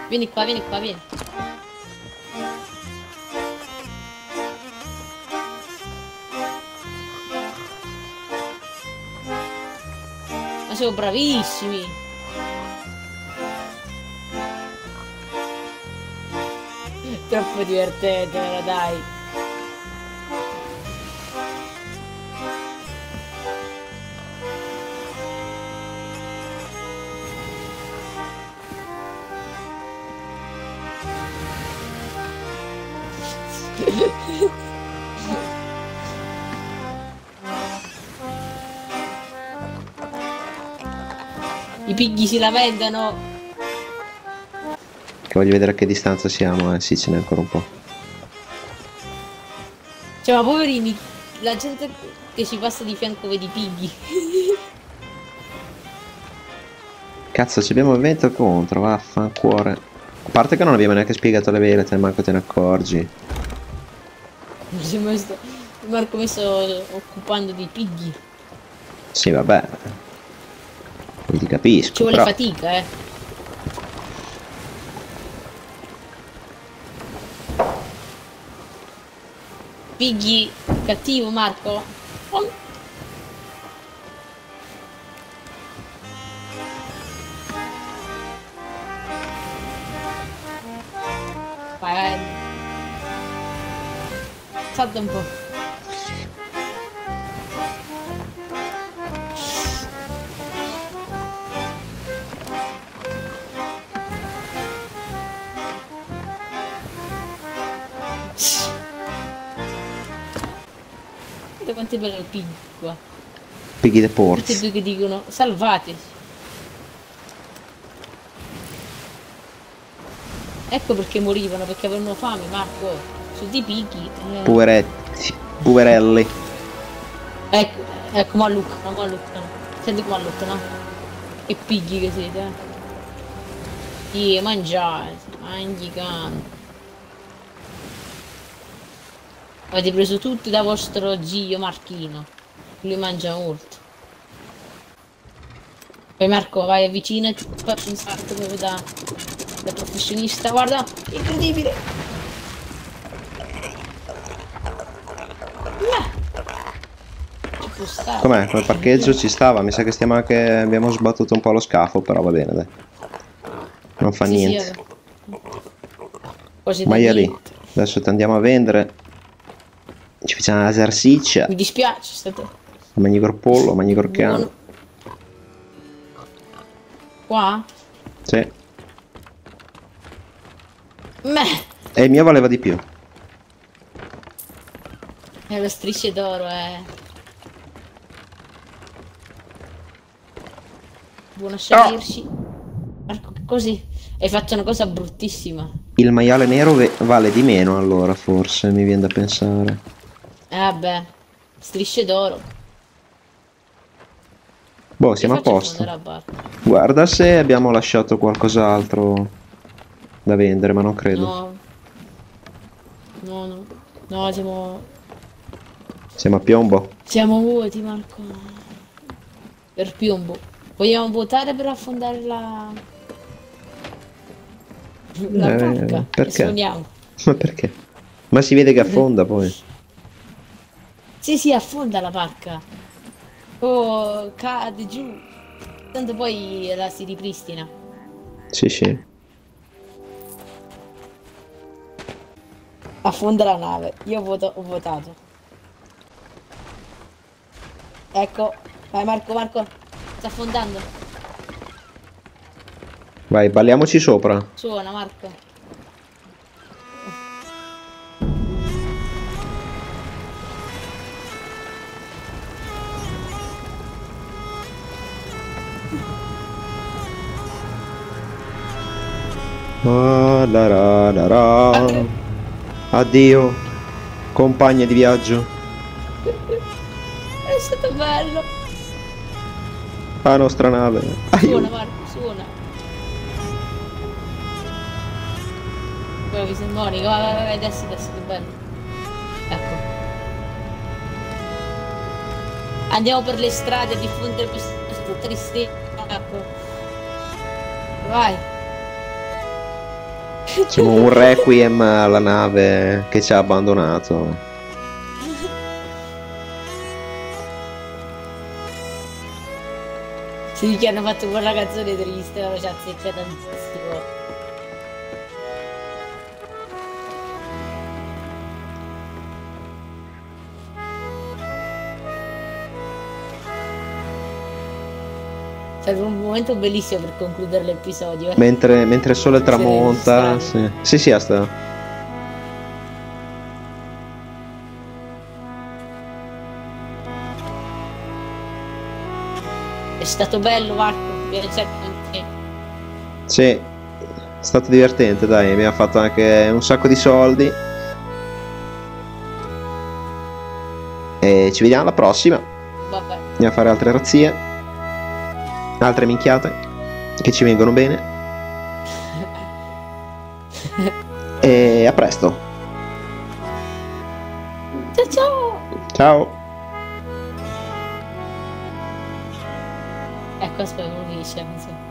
Vieni qua, vieni qua, vieni. Ma siamo bravissimi. Troppo divertente, però dai. I pigli si lamentano. Che voglio vedere a che distanza siamo, eh. Sì, ce n'è ancora un po'. Cioè, ma poverini, la gente che ci passa di fianco vedi i pigli. Cazzo, ci abbiamo il vento contro, vaffancuore. A parte che non abbiamo neanche spiegato le vele, te manco te ne accorgi. Marco mi sto occupando dei pigli. Sì, vabbè. Non ti capisco, Ci vuole però. fatica, eh. Pigli cattivo, Marco. Oh. Vai, vai. Salta un po'. Guarda quanto è bello il pig qua. Piggy the Tutti e Ports. due che dicono salvateci. Ecco perché morivano, perché avevano fame, Marco. Su di pigli. Poveretti. Poverelli. Ecco, ma luccano. Senti come luccano. Che pigli che siete, eh. Sì, mangiate, mangi cane. Avete preso tutti da vostro zio Marchino. Lui mangia molto. Poi Marco, vai avvicinati, faccio un salto proprio da professionista. Guarda, incredibile! Ci può stare. Com'è? Come parcheggio ci stava, mi sa che stiamo anche. Abbiamo sbattuto un po' lo scafo, però va bene, dai. Non fa Sì, niente. Quasi da Maia lì. niente. Adesso ti andiamo a vendere. Ci facciamo la salsiccia. Mi dispiace, state Mangi col pollo, mangi col cane. buono. Qua? Sì. Meh! E il mio valeva di più. È lo strisce d'oro, Buono sceglierci. Marco, così. Hai fatto una cosa bruttissima. Il maiale nero vale di meno allora, forse, mi viene da pensare. Vabbè. Strisce d'oro. Boh, Che siamo a faccio posto. fondere la barca? Guarda se abbiamo lasciato qualcos'altro da vendere, ma non credo. No. No, Siamo a piombo. siamo vuoti, Marco. Per piombo. Vogliamo votare per affondare la barca? Perché? E suoniamo. Ma perché? Ma si vede che affonda poi. Sì, affonda la barca. Oh, cade giù. Tanto poi la si ripristina. Sì, sì. Affonda la nave. Io ho votato. Ecco. Vai Marco. Sta affondando. Vai, balliamoci sopra. Suona Marco. Ah, la ra, la ra. Addio, compagna di viaggio. È stato bello. La nostra nave. Suona Aiuto. Marco, suona. Bravi sei Monica, vai, adesso, che bello. Ecco. Andiamo per le strade a diffondere questa tristezza. Ecco. Vai. Facciamo un requiem alla nave che ci ha abbandonato. Sì, che hanno fatto quella canzone triste, ora ci azzecca tantissimo. Serve un momento bellissimo per concludere l'episodio. Mentre il sole tramonta. Sì. Sì, sì, asta. È stato bello, Marco. Piacere con te. Sì, è stato divertente, dai, abbiamo fatto anche un sacco di soldi. E ci vediamo alla prossima. Vabbè. Andiamo a fare altre razzie. Altre minchiate. Che ci vengono bene. E a presto. Ciao ciao. Ciao. Ecco, aspetta, come dice?